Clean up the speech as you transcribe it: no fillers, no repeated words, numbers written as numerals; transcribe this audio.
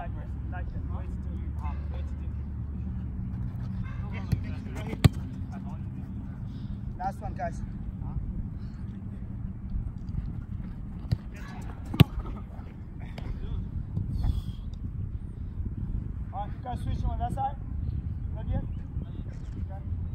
Like that. Way to do. Way to do. Last one, guys. Alright, guys, switch on that side. Not yet? Okay.